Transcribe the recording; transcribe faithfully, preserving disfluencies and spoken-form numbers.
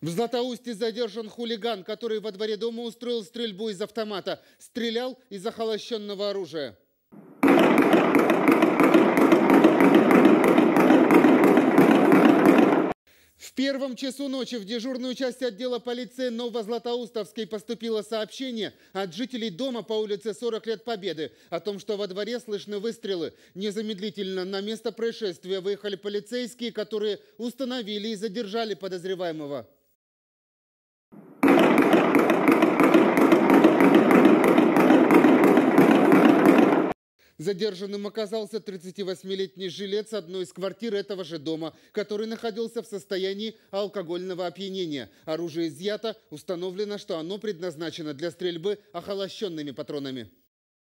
В Златоусте задержан хулиган, который во дворе дома устроил стрельбу из автомата. Стрелял из охолощенного оружия. В первом часу ночи в дежурную часть отдела полиции Новозлатоустовской поступило сообщение от жителей дома по улице сорок лет Победы о том, что во дворе слышны выстрелы. Незамедлительно на место происшествия выехали полицейские, которые установили и задержали подозреваемого. Задержанным оказался тридцативосьмилетний жилец одной из квартир этого же дома, который находился в состоянии алкогольного опьянения. Оружие изъято, установлено, что оно предназначено для стрельбы охолощенными патронами.